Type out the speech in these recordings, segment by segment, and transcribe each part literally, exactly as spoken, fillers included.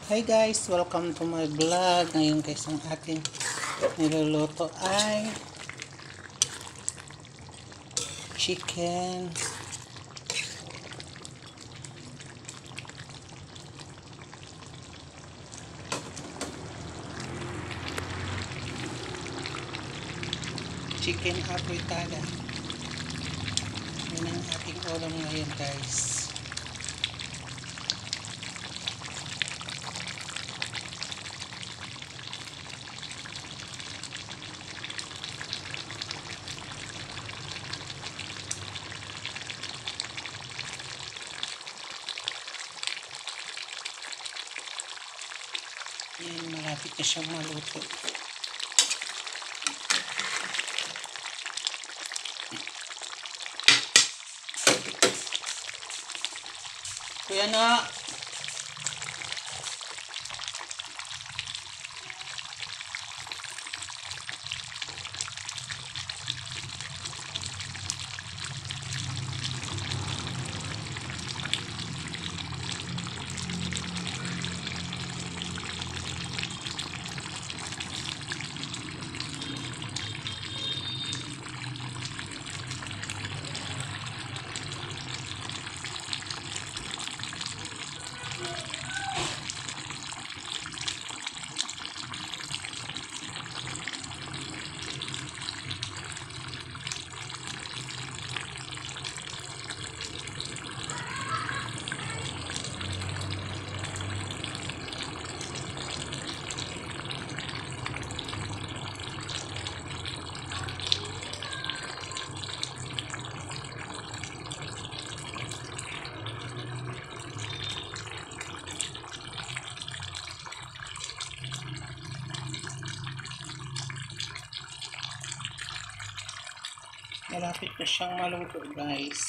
Hi guys, welcome to my vlog. Ngayon guys, ang ating niluluto ay chicken. Chicken afretada. Yun ang ating ulam ngayon guys. Yan, malapit na siyang maluto. Kuya na. Malapit na siyang maluto guys.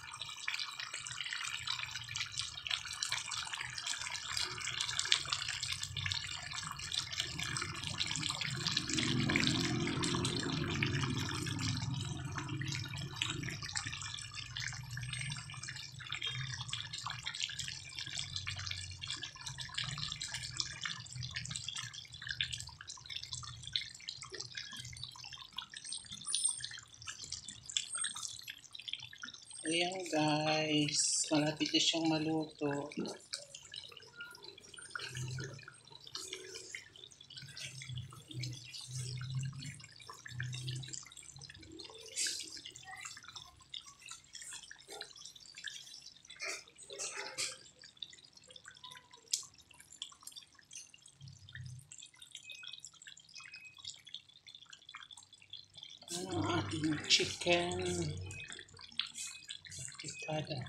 Ayan guys, malapit na siyang maluto. Ang ating chicken afretada.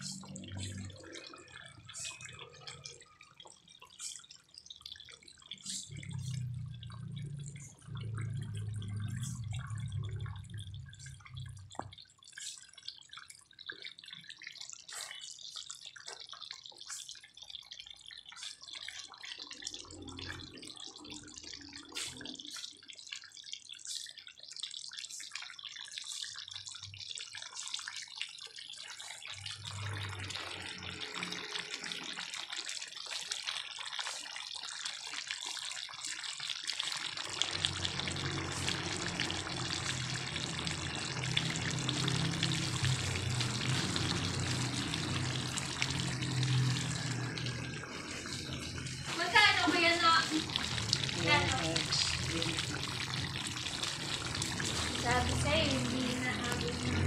Sabi sa'yo, hindi na habis na.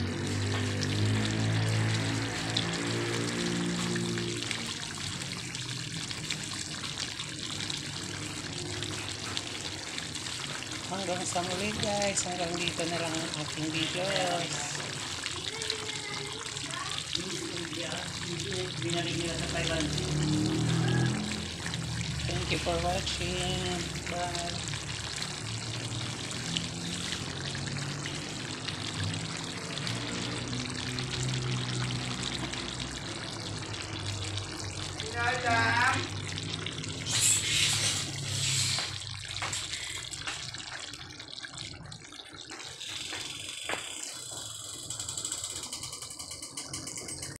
Hanggang sa muli guys, hanggang dito na lang ang ating videos. Thank you for watching. Bye. Dạ.